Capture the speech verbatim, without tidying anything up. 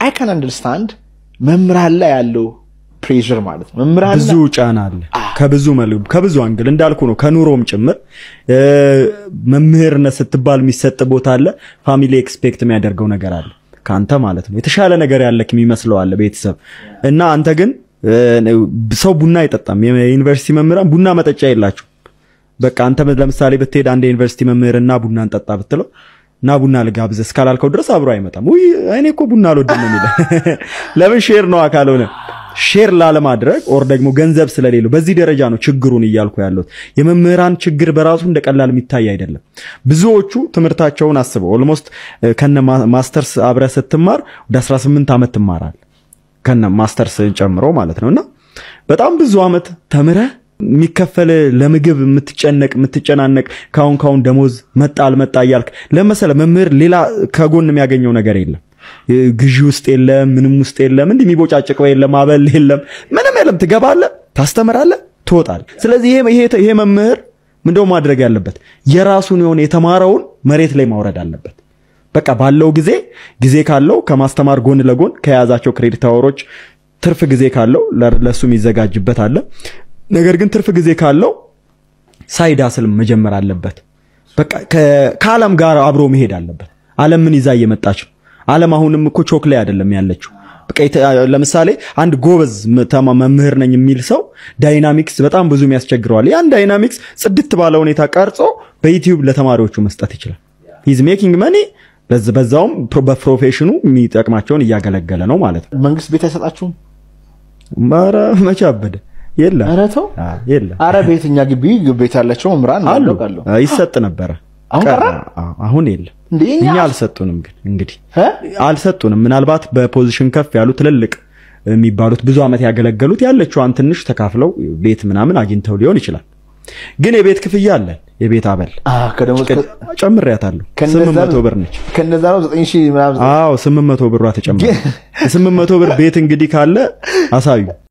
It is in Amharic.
I can understand መምራን ላይ ያለው pressure ማለት ነው መምራን ብዙ ጫና አለ ከብዙ መልኩ ከብዙ አንግል እንዳልኩ ነው ከኑሮም ጭምር መምህርነት ስትባል የሚሰጥ ቦታ አለ ፋሚሊ ኤክስፔክት የሚያደርገው ነገር አለ ካንተ ማለት ነው የተሻለ ነገር ያለክ የሚመስለው አለ ቤተሰብ እና አንተ ግን ሰው ቡና አይጠጣም የዩኒቨርሲቲ መምህራን ቡና መጠጫ የላችሁ በቃ አንተ ለምሳሌ በትሄድ አንድ ዩኒቨርሲቲ መምህርና ቡና እንጠጣ ብትለው ና ቡና ልጋብዝ እስካላልከው ድረስ አብሮ አይመጣም ወይ እኔ እኮ ቡና አልወድም ነው የሚለው ለምን ሼር ነው አካልሆነ ሼር ላለማድረግ ኦር ደግሞ ገንዘብ ስለሌለው በዚህ ደረጃ ነው ችግሩን ይያልኩ ያለው የመምህራን ችግር በራሱ እንደቀላል የሚታይ አይደለም ብዙዎቹ ትምርታቸውን አስበው ኦልሞስት ከነ ማስተርስ አብረ ስትማር ወደ አስራ ስምንት አመት ትማራል ከነ ማስተርስ ጨምሮ ማለት ነውና በጣም ብዙ አመት ተምረ የሚከፈል ለምግብ የምትጨነቅ የምትጨናነቅ ካውን ካውን ደሞዝ መጣል መጣ ይያልክ ለምሳሌ መምህር ሌላ ከጎን የሚያገኘው ነገር የለም ግዢ ውስጥ የለም ምንም ውስጥ የለም እንዴ የሚቦጫጭቀው የለም አበል የለም ምንም የለም ትገባለህ ታስተምራለህ ትወጣለህ ስለዚህ ይሄ ይሄ ይሄ መምህር ምንድነው ማድረግ ያለበት የራሱን የሆነ የተማረውን መሬት ላይ ማውረድ አለበት በቃ ባለው ጊዜ ጊዜ ካለው ከማስተማር ጎን ለጎን ከያዛቸው ክሬዲት አወሮች ትርፍ ጊዜ ካለው ለሱም ይዘጋጅበት አለ ነገር ግን ትርፍ ጊዜ ካለው ሳይዳ ስልም መጀመር አለበት በቃ ከዓለም ጋር አብሮ መሄድ አለበት ዓለም ምን ይዛ እየመጣች ዓለም አሁንም እኮ ቾክሌት አይደለም ያለችው በቃ ለምሳሌ አንድ ጎበዝ መምህር ነኝ የሚል ሰው ዳይናሚክስ በጣም ብዙ የሚያስቸግረዋል ያን ዳይናሚክስ ጽድት ባለ ሁኔታ ቀርጾ በዩቲዩብ ለተማሪዎቹ መስጠት ይችላል he's making money በዛውም በፕሮፌሽኑ የሚጠቅማቸውን እያገለገለ ነው ማለት ነው መንግስት ቤት አይሰጣችሁም ማራ መቻበደ የለም አራተው የለም አረ ቤትኛ ግቢ ቤት ያላቸው መምራን አለቀሉ ይሰጥ ነበር አሁን ቀረ አሁን የለም እኛ አልሰጡንም ግን እንግዲህ አልሰጡንም ምናልባት በፖዚሽን ከፍ ያሉ ትልልቅ የሚባሉት ብዙ አመት ያገለገሉት ያለችው አንተ ትንሽ ተካፍለው ቤት ምናምን አግኝተው ሊሆን ይችላል ግን የቤት ክፍያ አለ የቤት አበል አ ከደሞዝ ጨምሪያታለሁ ስምንት መቶ ብር ነች ከነዛ ነው ዘጠኝ ሺህ ምናምን አዎ ስምንት መቶ ብር ተጨምረ ስምንት መቶ ብር ቤት እንግዲህ ካለ አሳዩ